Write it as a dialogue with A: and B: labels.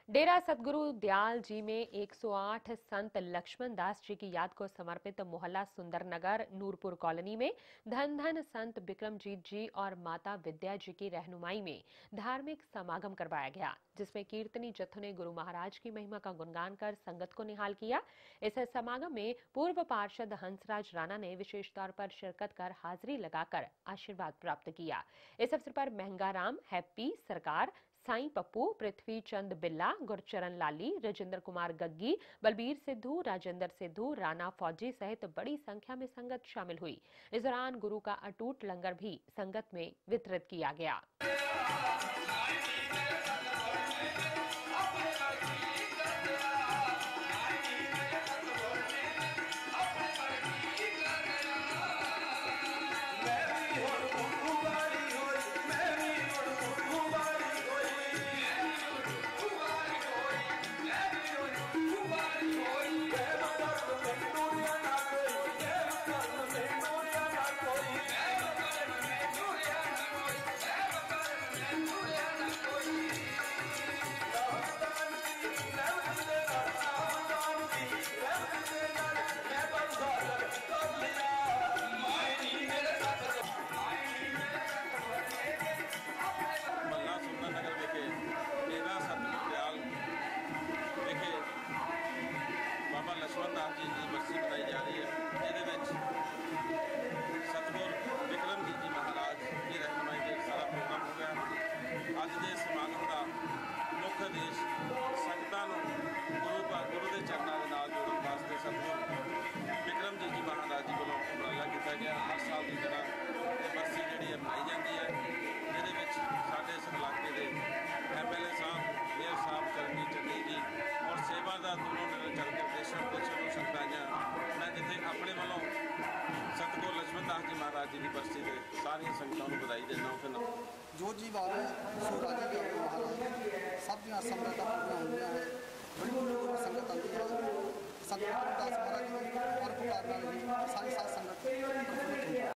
A: डेरा सतगुरु दयाल जी में 108 संत लक्ष्मण दास जी की याद को समर्पित मोहल्ला सुंदरनगर नूरपुर कॉलोनी में धन धन संत बिक्रमजीत जी और माता विद्या जी की रहनुमाई में धार्मिक समागम करवाया गया, जिसमें कीर्तनी जत्थों ने गुरु महाराज की महिमा का गुणगान कर संगत को निहाल किया। इस समागम में पूर्व पार्षद हंसराज राणा ने विशेष तौर पर शिरकत कर हाजिरी लगाकर आशीर्वाद प्राप्त किया। इस अवसर पर महंगाराम, हैप्पी सरकार, साईं पप्पू, पृथ्वी चंद बिल्ला, गुरचरण लाली, राजेंद्र कुमार गग्गी, बलबीर सिद्धू, राजेंद्र सिद्धू, राणा फौजी सहित बड़ी संख्या में संगत शामिल हुई। इस दौरान गुरु का अटूट लंगर भी संगत में वितरित किया गया।
B: बाबा लक्ष्मण दास जी की बरसी मनाई जा रही है। ये सतगुर बिक्रमजीत जी महाराज की रहनुमाई से सारा प्रोग्राम हो गया। अज के समागम का मुख्य उद्देश संगतां नूं गुरु के चरणों के नाल जोड़न वास्ते सतगुर बिक्रमजीत जी महाराज जी वालों उपराला किया गया। हर साल की तरह ये बरसी जी मनाई जाती है, जिहदे साडे इस इलाके के MLA साहब, मेयर साहब चरणजीत चन्नी जी और सेवादार दोनों ने चल के देशों विदेशों संगताइयाँ मैं जिथे अपने वालों सतगुर लक्ष्मण दास जी महाराज जी की बरसी से सारिया संगतां को बधाई देना। उस
C: जो जी बाबे सो राजी महाराज सब दियाँ संगतां पूरी होंदियां है, बड़ी दूर संगत आती है। सतगुर दास महाराज जी की और पुकार सारी सात संगत